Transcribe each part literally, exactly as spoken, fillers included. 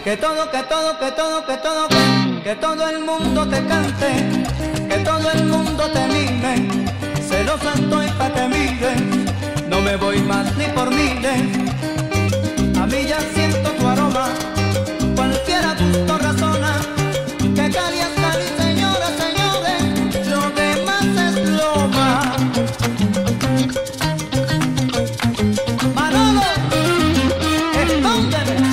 Que todo, que todo, que todo, que todo, que, que todo el mundo te cante, que todo el mundo te mire, celosa estoy pa' que miren, no me voy más ni por miles, a mí ya siento tu aroma, cualquiera gusto razona, que Cali es Cali, señoras, señores, lo demás es loma. Manolo, escóndeme.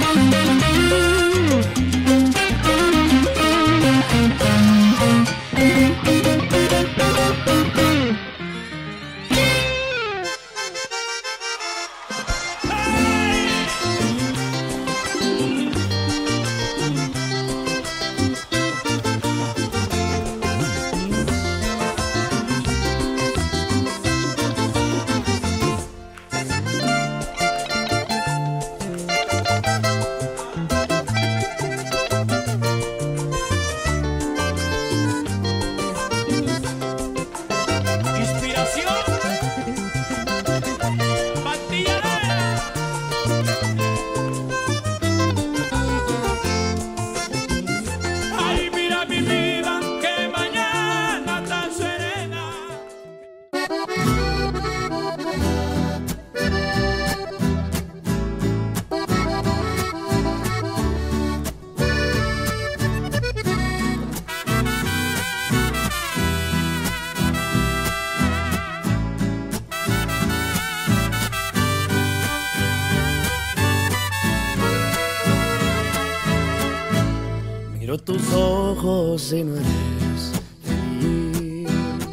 Miro tus ojos y no eres feliz.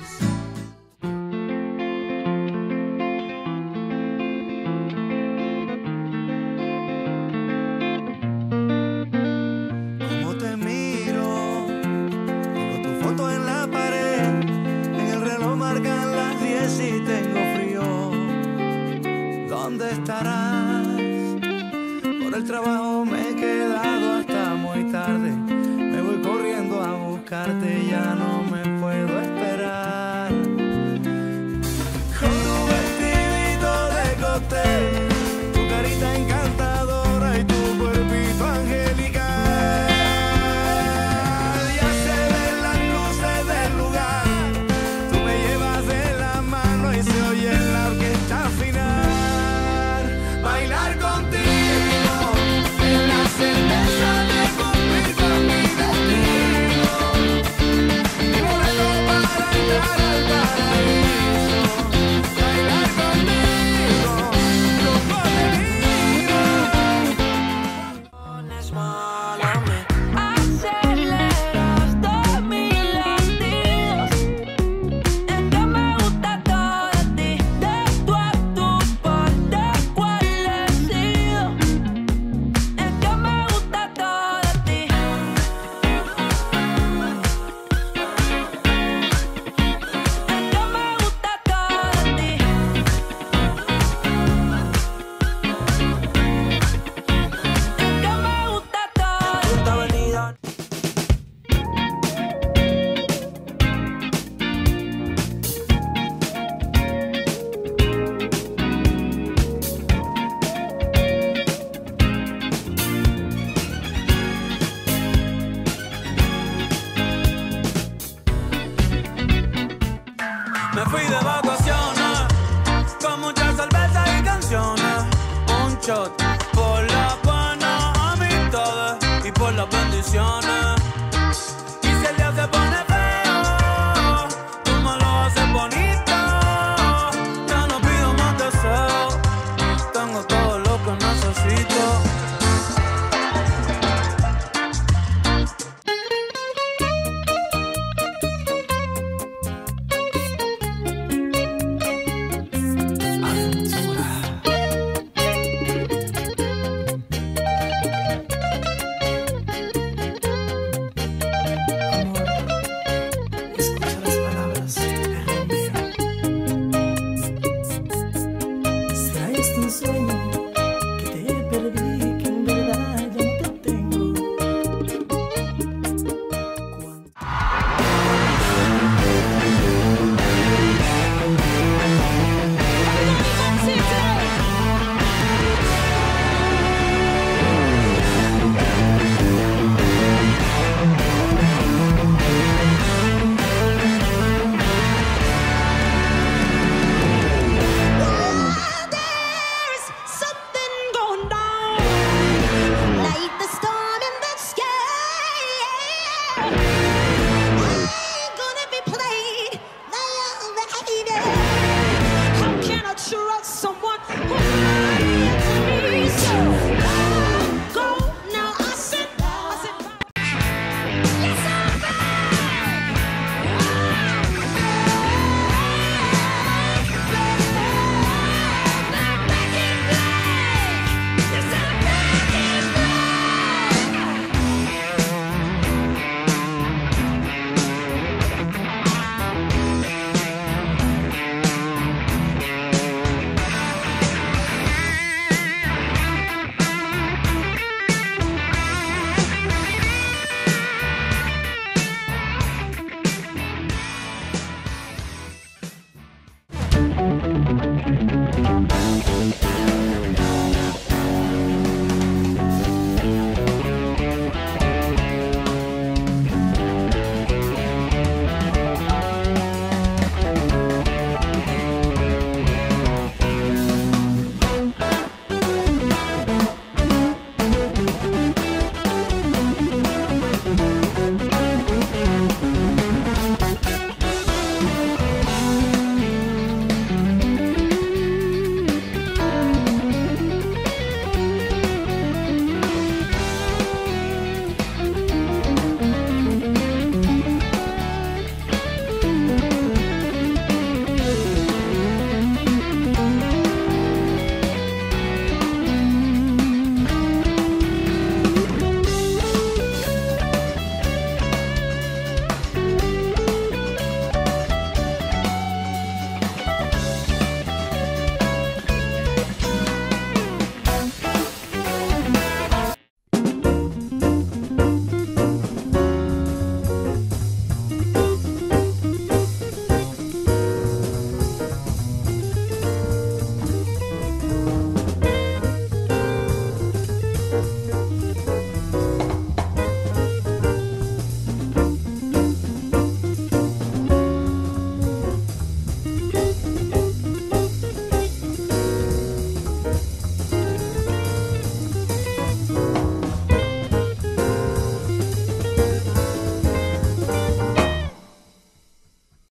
Como te miro, tengo tu foto en la pared, en el reloj marcan las diez y tengo frío. ¿Dónde estarás? Por el trabajo me he quedado hasta muy tarde. Me voy corriendo a buscarte, ya no me puedo esperar. Con tu vestidito de cóctel, tu carita encantadora y tu cuerpito angelical. Ya se ven las luces del lugar, tú me llevas de la mano y se oye la orquesta final. Bailar contigo en la certeza de cumplir con mi destino, mi boleto para entrar al paraíso. Bailar contigo, loco te miro. Pones mal a mí. Aceleras todos mis latidos. Es que me gusta todo de ti, de tú a tu parte cuál he sido. Es que me gusta todo de ti. Es que me gusta todo de ti. Es que me gusta todo. Esta avenida. Me fui de vacaciones, con muchas cervezas y canciones. Un shot por las buenas amistades y por las bendiciones.